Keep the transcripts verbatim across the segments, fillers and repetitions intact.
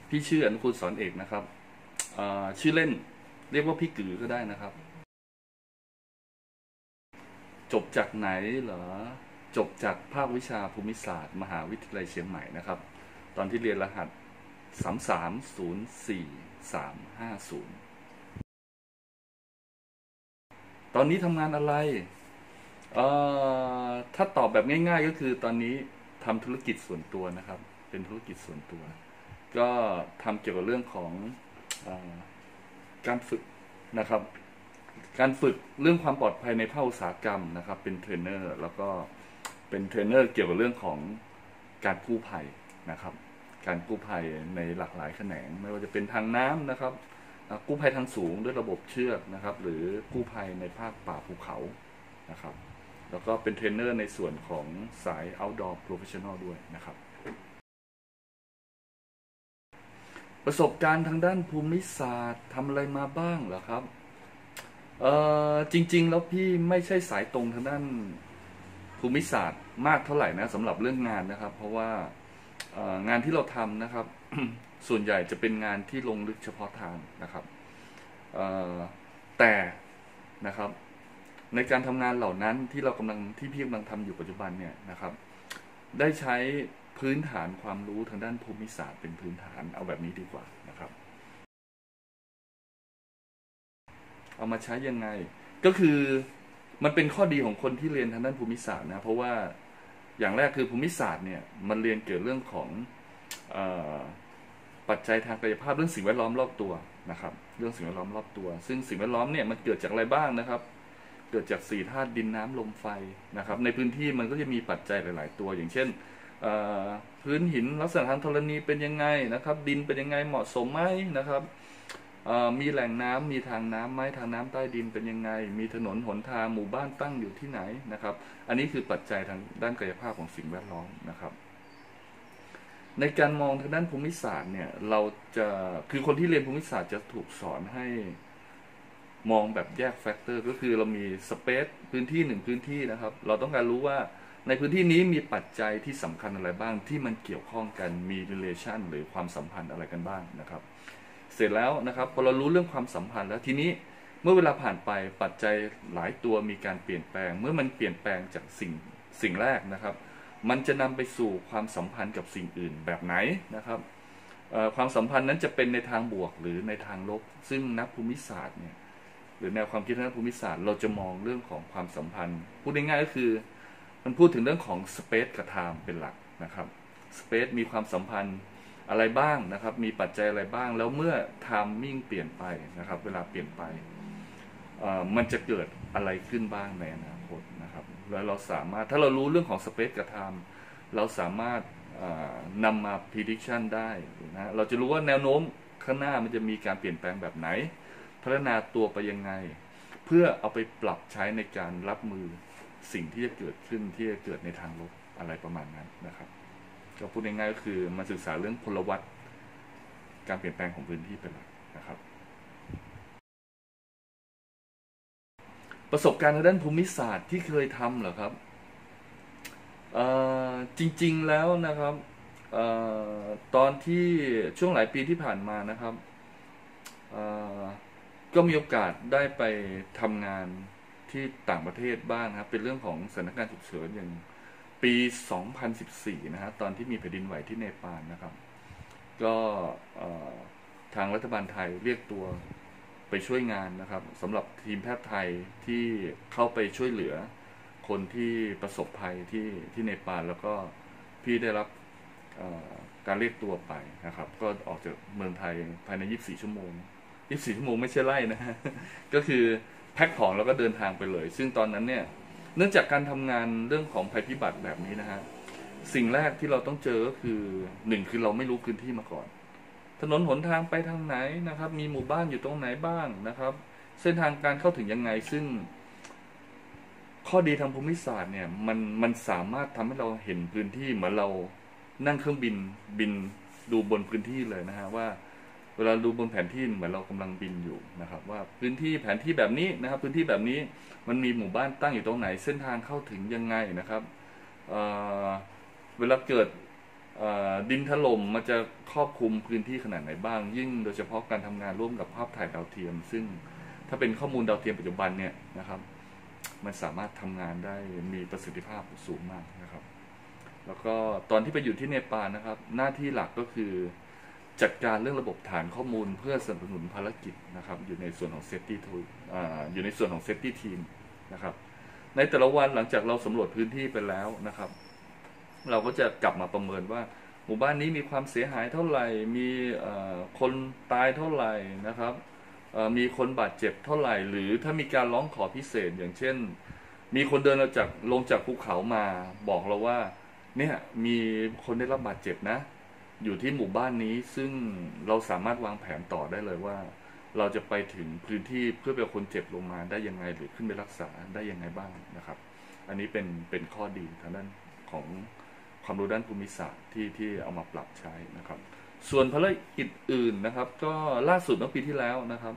พี่ชื่ออนุคุณสอนเอกนะครับชื่อเล่นเรียกว่าพี่กือก็ได้นะครับจบจากไหนเหรอจบจากภาควิชาภูมิศาสตร์มหาวิทยาลัยเชียงใหม่นะครับตอนที่เรียนรหัสสามสามศูนย์สี่สามห้าศูนย์ตอนนี้ทำงานอะไรเอ่อถ้าตอบแบบง่ายๆก็คือตอนนี้ทำธุรกิจส่วนตัวนะครับเป็นธุรกิจส่วนตัวก็ทำเกี่ยวกับเรื่องของเอ่อการฝึกนะครับการฝึกเรื่องความปลอดภัยในภาคอุตสาหกรรมนะครับเป็นเทรนเนอร์แล้วก็เป็นเทรนเนอร์เกี่ยวกับเรื่องของการกู้ภัยนะครับการกู้ภัยในหลากหลายแขนงไม่ว่าจะเป็นทางน้ำนะครับกู้ภัยทางสูงด้วยระบบเชือกนะครับหรือกู้ภัยในภาคป่าภูเขานะครับแล้วก็เป็นเทรนเนอร์ในส่วนของสาย outdoor professional ด้วยนะครับประสบการณ์ทางด้านภูมิศาสตร์ทำอะไรมาบ้างเหรอครับเอ่อจริงๆแล้วพี่ไม่ใช่สายตรงทางด้านภูมิศาสตร์มากเท่าไหร่นะสำหรับเรื่องงานนะครับเพราะว่างานที่เราทำนะครับ ส่วนใหญ่จะเป็นงานที่ลงลึกเฉพาะทางนะครับแต่นะครับในการทำงานเหล่านั้นที่เรากำลังที่พี่กำลังทำอยู่ปัจจุบันเนี่ยนะครับได้ใช้พื้นฐานความรู้ทางด้านภูมิศาสตร์เป็นพื้นฐานเอาแบบนี้ดีกว่านะครับเอามาใช้ยังไงก็คือมันเป็นข้อดีของคนที่เรียนทางด้านภูมิศาสตร์นะเพราะว่าอย่างแรกคือภูมิศาสตร์เนี่ยมันเรียนเกี่ยวเรื่องของปัจจัยทางกายภาพเรื่องสิ่งแวดล้อมรอบตัวนะครับเรื่องสิ่งแวดล้อมรอบตัวซึ่งสิ่งแวดล้อมเนี่ยมันเกิดจากอะไรบ้างนะครับเกิดจากสี่ธาตุดินน้ำลมไฟนะครับในพื้นที่มันก็จะมีปัจจัยหลายๆตัวอย่างเช่นพื้นหินลักษณะทางธรณีเป็นยังไงนะครับดินเป็นยังไงเหมาะสมไหมนะครับมีแหล่งน้ำมีทางน้ำไหมทางน้ำใต้ดินเป็นยังไงมีถนนหนทางหมู่บ้านตั้งอยู่ที่ไหนนะครับอันนี้คือปัจจัยทางด้านกายภาพของสิ่งแวดล้อมนะครับในการมองทางด้านภูมิศาสตร์เนี่ยเราจะคือคนที่เรียนภูมิศาสตร์จะถูกสอนให้มองแบบแยกแฟกเตอร์ก็คือเรามีสเปซพื้นที่หนึ่งพื้นที่นะครับเราต้องการรู้ว่าในพื้นที่นี้มีปัจจัยที่สำคัญอะไรบ้างที่มันเกี่ยวข้องกันมี relation หรือความสัมพันธ์อะไรกันบ้างนะครับเสร็จแล้วนะครับพอเรารู้เรื่องความสัมพันธ์แล้วทีนี้เมื่อเวลาผ่านไปปัจจัยหลายตัวมีการเปลี่ยนแปลงเมื่อมันเปลี่ยนแปลงจากสิ่งสิ่งแรกนะครับมันจะนำไปสู่ความสัมพันธ์กับสิ่งอื่นแบบไหนนะครับความสัมพันธ์นั้นจะเป็นในทางบวกหรือในทางลบซึ่งนักภูมิศาสตร์เนี่ยหรือแนวความคิดทางด้านภูมิศาสตร์เราจะมองเรื่องของความสัมพันธ์พูดง่ายๆก็คือมันพูดถึงเรื่องของสเปซกับไทม์เป็นหลักนะครับสเปซมีความสัมพันธ์อะไรบ้างนะครับมีปัจจัยอะไรบ้างแล้วเมื่อไทม์มิ่งเปลี่ยนไปนะครับเวลาเปลี่ยนไปมันจะเกิดอะไรขึ้นบ้างในอนาคตนะครับแล้วเราสามารถถ้าเรารู้เรื่องของสเปซกับไทม์เราสามารถนำมา prediction ได้นะเราจะรู้ว่าแนวโน้มข้างหน้ามันจะมีการเปลี่ยนแปลงแบบไหนพัฒนาตัวไปยังไงเพื่อเอาไปปรับใช้ในการรับมือสิ่งที่จะเกิดขึ้นที่จะเกิดในทางลบอะไรประมาณนั้นนะครับก็พูดง่ายๆก็คือมาศึกษาเรื่องพลวัตการเปลี่ยนแปลงของพื้นที่เป็นหลักนะครับประสบการณ์ทางด้านภูมิศาสตร์ที่เคยทำเหรอครับจริงๆแล้วนะครับตอนที่ช่วงหลายปีที่ผ่านมานะครับก็มีโอกาสได้ไปทำงานที่ต่างประเทศบ้างครับเป็นเรื่องของสถานการณ์ฉุกเฉินอย่างปีสองพันสิบสี่นะฮะตอนที่มีแผ่นดินไหวที่เนปาลนะครับก็ทางรัฐบาลไทยเรียกตัวไปช่วยงานนะครับสำหรับทีมแพทย์ไทยที่เข้าไปช่วยเหลือคนที่ประสบภัยที่ที่เนปาลแล้วก็พี่ได้รับการเรียกตัวไปนะครับก็ออกจากเมืองไทยภายในยี่สิบสี่ชั่วโมงยี่สิบสี่ชั่วโมงไม่ใช่ไล่นะฮะก็คือแพ็คของแล้วก็เดินทางไปเลยซึ่งตอนนั้นเนี่ยเนื่องจากการทำงานเรื่องของภัยพิบัติแบบนี้นะฮะสิ่งแรกที่เราต้องเจอก็คือหนึ่งคือเราไม่รู้พื้นที่มาก่อนถนนหนทางไปทางไหนนะครับมีหมู่บ้านอยู่ตรงไหนบ้างนะครับเส้นทางการเข้าถึงยังไงซึ่งข้อดีทางภูมิศาสตร์เนี่ยมันมันสามารถทำให้เราเห็นพื้นที่เหมือนเรานั่งเครื่องบินบินดูบนพื้นที่เลยนะฮะว่าเวลาดูบนแผนที่เหมือนเรากำลังบินอยู่นะครับว่าพื้นที่แผนที่แบบนี้นะครับพื้นที่แบบนี้มันมีหมู่บ้านตั้งอยู่ตรงไหนเส้นทางเข้าถึงยังไงนะครับ เ, เวลาเกิดดินถล่มมันจะครอบคลุมพื้นที่ขนาดไหนบ้างยิ่งโดยเฉพาะการทำงานร่วมกับภาพถ่ายดาวเทียมซึ่งถ้าเป็นข้อมูลดาวเทียมปัจจุบันเนี่ยนะครับมันสามารถทำงานได้มีประสิทธิภาพสูงมากนะครับแล้วก็ตอนที่ไปอยู่ที่เนปาลนะครับหน้าที่หลักก็คือจัดการเรื่องระบบฐานข้อมูลเพื่อสนับสนุนภารกิจนะครับอยู่ในส่วนของเซฟตี้ทูอยู่ในส่วนของเซฟตี้ทีมนะครับในแต่ละวันหลังจากเราสำรวจพื้นที่ไปแล้วนะครับเราก็จะกลับมาประเมินว่าหมู่บ้านนี้มีความเสียหายเท่าไหร่มีคนตายเท่าไหร่นะครับมีคนบาดเจ็บเท่าไหร่หรือถ้ามีการร้องขอพิเศษอย่างเช่นมีคนเดินเราจากลงจากภูเขามาบอกเราว่าเนี่ยมีคนได้รับบาดเจ็บนะอยู่ที่หมู่บ้านนี้ซึ่งเราสามารถวางแผนต่อได้เลยว่าเราจะไปถึงพื้นที่เพื่อไปเอาคนเจ็บลงมาได้ยังไงหรือขึ้นไปรักษาได้ยังไงบ้างนะครับอันนี้เป็นเป็นข้อดีทางด้านของความรู้ด้านภูมิศาสตร์ที่ที่เอามาปรับใช้นะครับส่วนภารกิจอื่นนะครับก็ล่าสุดเมื่อปีที่แล้วนะครับ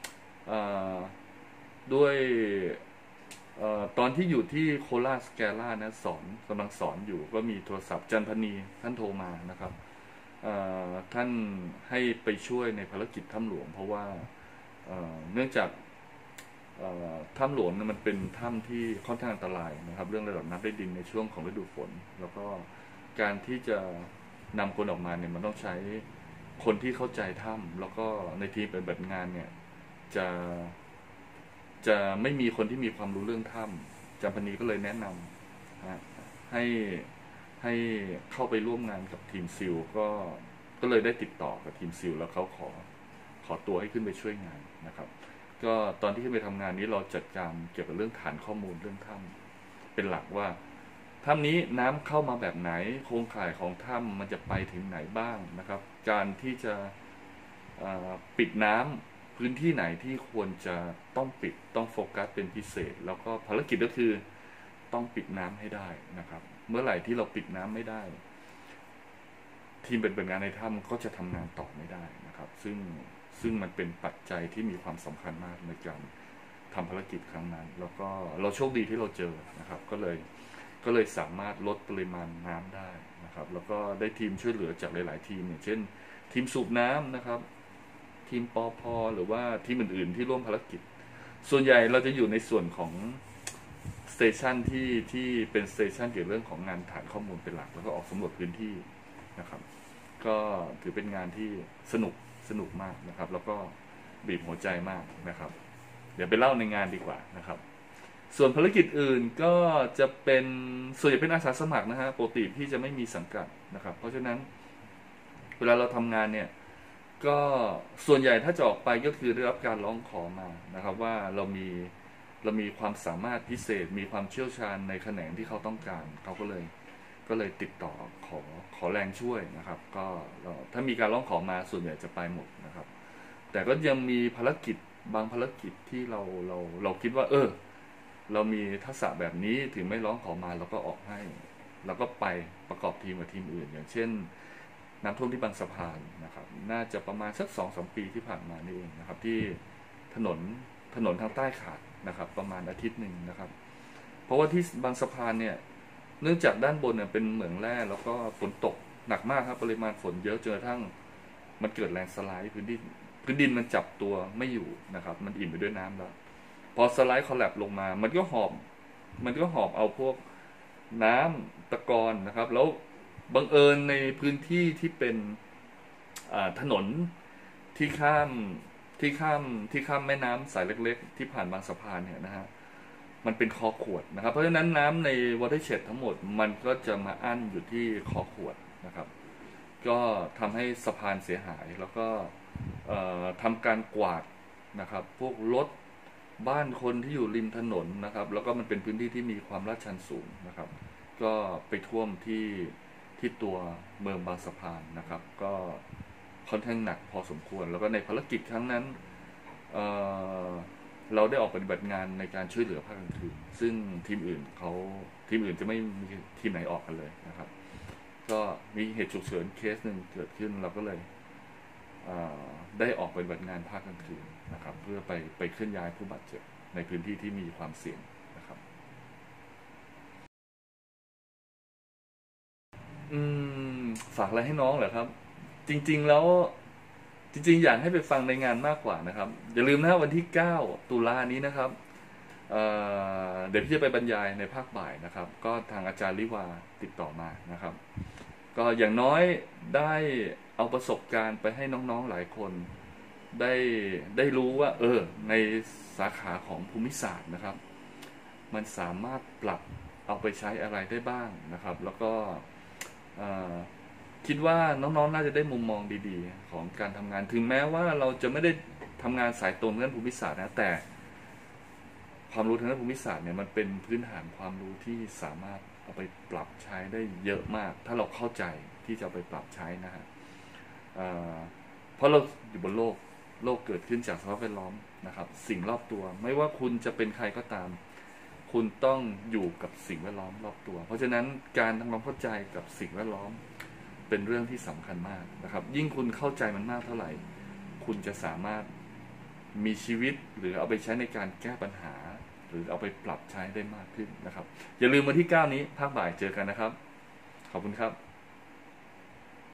ด้วยตอนที่อยู่ที่โคราชสแกล่านะสอนกำลังสอนอยู่ก็มีโทรศัพท์จันทนีท่านโทรมานะครับท่านให้ไปช่วยในภารกิจถ้ำหลวงเพราะว่าเนื่องจากถ้ำหลวงมันเป็นถ้ำที่ค่อนข้างอันตรายนะครับเรื่องระดับน้ำใต้ดินในช่วงของฤดูฝนแล้วก็การที่จะนำคนออกมาเนี่ยมันต้องใช้คนที่เข้าใจถ้ำแล้วก็ในทีมปฏิบัติงานเนี่ยจะจะไม่มีคนที่มีความรู้เรื่องถ้ำจำพนีก็เลยแนะนำนะให้ให้เข้าไปร่วมงานกับทีมซิลก็ก็เลยได้ติดต่อกับทีมซิลแล้วเขาขอขอตัวให้ขึ้นไปช่วยงานนะครับก็ตอนที่ขึ้นไปทำงานนี้เราจัดการเกี่ยวกับเรื่องฐานข้อมูลเรื่องถ้ำเป็นหลักว่าถ้ำนี้น้ำเข้ามาแบบไหนโครงข่ายของถ้ำมันจะไปถึงไหนบ้างนะครับการที่จะปิดน้ำพื้นที่ไหนที่ควรจะต้องปิดต้องโฟกัสเป็นพิเศษแล้วก็ภารกิจก็คือต้องปิดน้ำให้ได้นะครับเมื่อไหร่ที่เราปิดน้ำไม่ได้ทีมเป็นเป็นงานในถ้ำก็จะทำงานต่อไม่ได้นะครับซึ่งซึ่งมันเป็นปัจจัยที่มีความสำคัญมากในการทำภารกิจครั้งนั้นแล้วก็เราโชคดีที่เราเจอนะครับก็เลยก็เลยสามารถลดปริมาณน้ำได้นะครับแล้วก็ได้ทีมช่วยเหลือจากหลายๆทีมอย่างเช่นทีมสูบน้ำนะครับทีมปอพหรือว่าทีมอื่นๆที่ร่วมภารกิจส่วนใหญ่เราจะอยู่ในส่วนของสเตชันที่ที่เป็นสเตชันเกี่ยวกับเรื่องของงานฐานข้อมูลเป็นหลักแล้วก็ออกสำรวจพื้นที่นะครับก็ถือเป็นงานที่สนุกสนุกมากนะครับแล้วก็บีบหัวใจมากนะครับเดี๋ยวไปเล่าในงานดีกว่านะครับส่วนภารกิจอื่นก็จะเป็นส่วนใหญ่เป็นอาสาสมัครนะฮะปกติพี่จะไม่มีสังกัดนะครับเพราะฉะนั้นเวลาเราทำงานเนี่ยก็ส่วนใหญ่ถ้าจะออกไปก็คือได้รับการร้องขอมานะครับว่าเรามีเรามีความสามารถพิเศษมีความเชี่ยวชาญในแขนงที่เขาต้องการเขาก็เลยก็เลยติดต่อขอขอแรงช่วยนะครับก็ถ้ามีการร้องขอมาส่วนใหญ่จะไปหมดนะครับแต่ก็ยังมีภารกิจบางภารกิจที่เราเราเราคิดว่าเออเรามีทักษะแบบนี้ถึงไม่ร้องขอมาเราก็ออกให้เราก็ไปประกอบทีมกับทีมอื่นอย่างเช่นน้ำท่วมที่บางสะพานนะครับน่าจะประมาณสักสองสามปีที่ผ่านมานี่เองนะครับที่ถนนถนนทางใต้ขาดนะครับประมาณอาทิตย์หนึ่งนะครับเพราะว่าที่บางสะพานเนี่ยเนื่องจากด้านบนเนี่ยเป็นเหมืองแร่แล้วก็ฝนตกหนักมากครับปริมาณฝนเยอะจนกระทั่งมันเกิดแลนด์สไลด์พื้นดินพื้นดินมันจับตัวไม่อยู่นะครับมันอิ่มไปด้วยน้ำแล้วพอสไลด์คอลแลปลงมามันก็หอบมันก็หอบเอาพวกน้ำตะกอนนะครับแล้วบังเอิญในพื้นที่ที่เป็นถนนที่ข้ามที่ข้ามที่ข้ามแม่น้ำสายเล็กๆที่ผ่านบางสะพานเนี่ยนะฮะมันเป็นคอขวดนะครับเพราะฉะนั้นน้ำในวอเตอร์เชดทั้งหมดมันก็จะมาอั้นอยู่ที่คอขวดนะครับก็ทำให้สะพานเสียหายแล้วก็ทำการกวาดนะครับพวกรถบ้านคนที่อยู่ริมถนนนะครับแล้วก็มันเป็นพื้นที่ที่มีความลาดชันสูงนะครับก็ไปท่วมที่ที่ตัวเมืองบางสะพานนะครับก็ค่อนข้างหนักพอสมควรแล้วก็ในภารกิจครั้งนั้น เ, เราได้ออกปฏิบัติงานในการช่วยเหลือภาคกลางคืนซึ่งทีมอื่นเขาทีมอื่นจะไม่มีทีมไหนออกกันเลยนะครับก็มีเหตุฉุกเฉินเคสหนึ่งเกิดขึ้นเราก็เลยได้ออกปฏิบัติงานภาคกลางคืนนะครับเพื่อไปไปเคลื่อนย้ายผู้บาดเจ็บในพื้นที่ที่มีความเสี่ยงนะครับอืมไฟฝากอะไรให้น้องเหรอครับจริงๆแล้วจริงๆอยากให้ไปฟังในงานมากกว่านะครับอย่าลืมนะวันที่เก้าตุลานี้นะครับเเดี๋ยวพี่จะไปบรรยายในภาคบ่ายนะครับก็ทางอาจารย์ลิวาติดต่อมานะครับก็อย่างน้อยได้เอาประสบการณ์ไปให้น้องๆหลายคนได้ได้รู้ว่าเออในสาขาของภูมิศาสตร์นะครับมันสามารถปรับเอาไปใช้อะไรได้บ้างนะครับแล้วก็คิดว่าน้องๆน่าจะได้มุมมองดีๆของการทำงานถึงแม้ว่าเราจะไม่ได้ทำงานสายตรงเรื่องภูมิศาสตร์นะแต่ความรู้ทางด้านภูมิศาสตร์เนี่ยมันเป็นพื้นฐานความรู้ที่สามารถเอาไปปรับใช้ได้เยอะมากถ้าเราเข้าใจที่จะเอาไปปรับใช้นะฮะเพราะเราอยู่บนโลกโลกเกิดขึ้นจากสภาพแวดล้อมนะครับสิ่งรอบตัวไม่ว่าคุณจะเป็นใครก็ตามคุณต้องอยู่กับสิ่งแวดล้อมรอบตัวเพราะฉะนั้นการทำความเข้าใจกับสิ่งแวดล้อมเป็นเรื่องที่สำคัญมากนะครับยิ่งคุณเข้าใจมันมากเท่าไหร่คุณจะสามารถมีชีวิตหรือเอาไปใช้ในการแก้ปัญหาหรือเอาไปปรับใช้ได้มากขึ้นนะครับอย่าลืมวันที่เก้านี้ภาคบ่ายเจอกันนะครับขอบคุณครับ